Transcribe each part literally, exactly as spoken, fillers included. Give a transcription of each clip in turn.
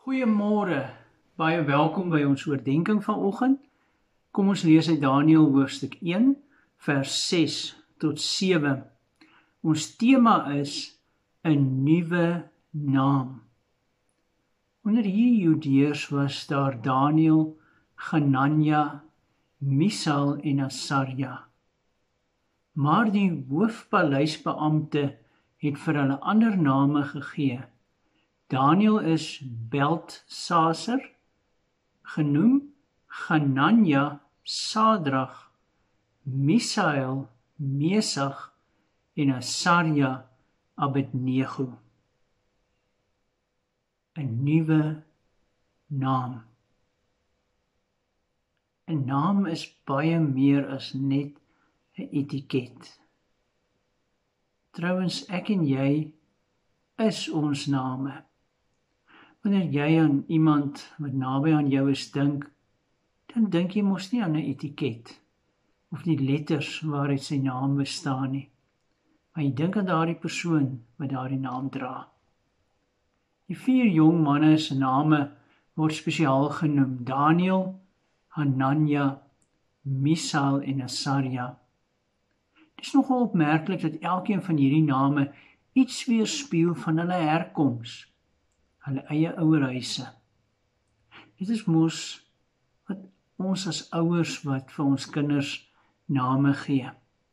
Goeiemôre, baie welkom by ons oordeenking vanoggend. Kom ons lees uit Daniël hoofstuk een, vers ses tot sewe. Ons tema is 'n nuwe naam. Onder hierdie Judeërs was daar Daniël, Hananja, Misael en Asarja. Maar die hoofpaleisbeampte het vir hulle ander name gegee. Daniël is Beltsaser genoem, Hananja, Sadrag, Misael, Mesach en Asarja, Abednego. 'n Nuwe naam. 'n Naam is baie meer as net 'n etiket. Trouwens, ek en jy is ons name. Wanneer jy aan iemand wat naby aan jou is dink, dan dink jy mos nie aan 'n etiket of die letters waaruit sy naam bestaan nie, maar jy dink aan daardie persoon wat daardie naam dra. Die vier jong manne se name word spesiaal genoem: Daniël, Hananja, Misael en Asarja. Dit is nogal opmerklik dat elkeen van hierdie name iets weerspieël van hulle herkoms, hulle eie ouerhuise. Dit is mos wat ons as ouers wat vir ons kinders name gee.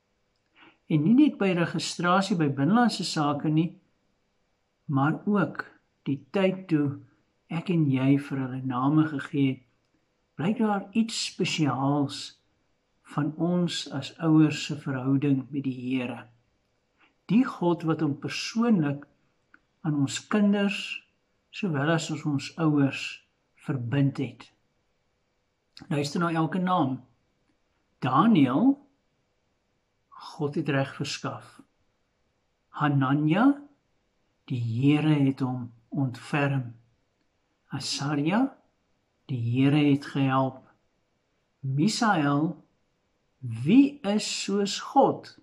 En nie net by registrasie by binnelandse sake nie, maar ook die tyd toe ek en jy vir hulle name gegee het, blyk daar iets spesiaals van ons as ouers se verhouding met die Here. Die God wat hom persoonlik aan ons kinders, sowel as ons, ons ouers, verbind het. Luister na elke naam. Daniël, God het reg verskaf. Hananja, die Here het hom ontferm. Asarja, die Here het gehelp. Misael, wie is soos God?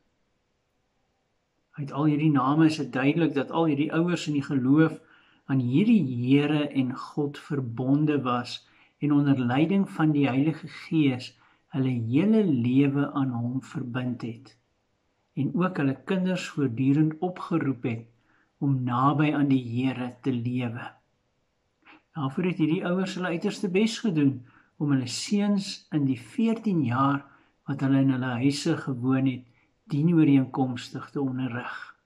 Uit al hierdie name is dit duidelik dat al hierdie ouers in die geloof aan hierdie Here en God verbonde was en onder leiding van die Heilige Gees hulle hele lewe aan hom verbind het en ook hulle kinders voortdurend opgeroep het om naby aan die Here te lewe. Daarvoor het hierdie ouers hulle uiterste bes gedoen om hulle seuns in die veertien jaar wat hulle in hulle huise gewoon het, dienooreenkomstig te onderrig.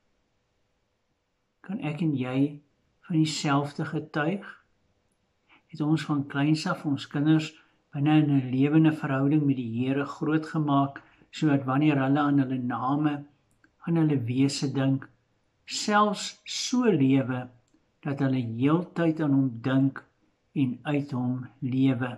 Kan ek en jy van dieselfde getuig? Het ons van kleins af ons kinders binne in 'n lewende verhouding met die Here grootgemaak, sodat wanneer hulle aan hulle name, aan hulle wese dink, selfs so lewe, dat hulle heeltyd aan hom dink en uit hom lewe.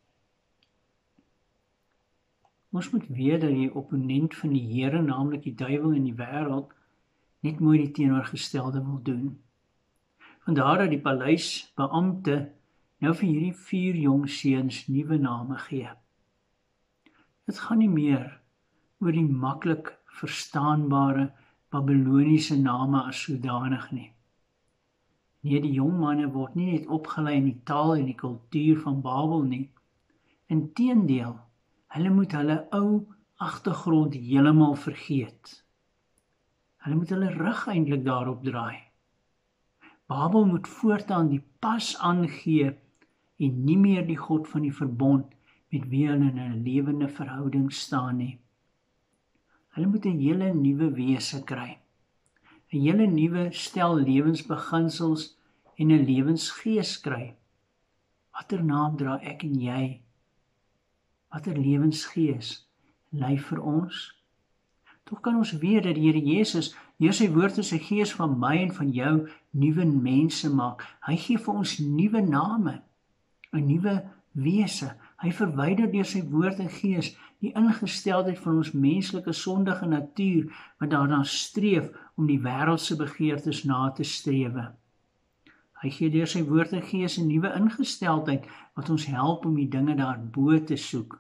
Ons moet weet dat die opponent van die Here, naamlik die duiwel in die wêreld, net mooi die teenoorgestelde wil doen. Vandaar dat die paleisbeampte nou vir hierdie vier jong seuns nuwe name gee. Dit gaan nie meer oor die maklik verstaanbare Babyloniese name as sodanig nie. Nee, die jong manne word nie net opgelei in die taal en die kultuur van Babel nie. Inteendeel, hulle moet hulle ou agtergrond heeltemal vergeet. Hulle moet hulle rug eintlik daarop draai. Babel moet voortaan die pas aangee en nie meer die God van die verbond met wie hulle in 'n lewende verhouding staan nie. Hulle moet 'n hele nuwe wese kry, 'n hele nuwe stel lewensbeginsels en 'n lewensgees kry. Watter naam dra ek en jy? Watter lewensgees lei vir ons? Tog kan ons weet dat die Here Jesus deur sy woord en sy gees van my en van jou nuwe mense maak. Hy gee vir ons nuwe name, 'n nuwe wese. Hy verwyder deur sy woord en gees die ingesteldheid van ons menslike sondige natuur wat daarna streef om die wêreldse begeertes na te strewe. Hy gee deur sy woord en gees 'n nuwe ingesteldheid wat ons help om die dinge daarbo te soek.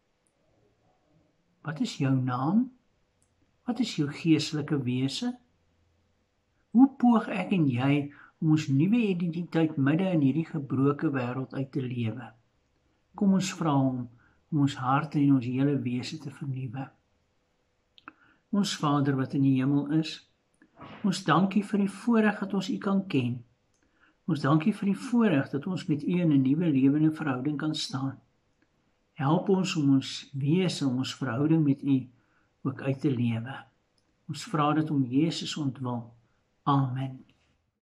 Wat is jou naam? Wat is jou geestelike wese? Hoe poog ek en jy om ons nuwe identiteit midde in hierdie gebroke wêreld uit te lewe. Kom ons vra hom om ons harte en ons hele wese te vernuwe. Ons Vader wat in die hemel is, ons dankie vir die voorreg dat ons U kan ken. Ons dankie vir die voorreg dat ons met U in 'n nuwe lewende verhouding kan staan. Help ons om ons wese, om ons verhouding met U ook uit te lewe. Ons vra dit om Jesus ontwil. Amen.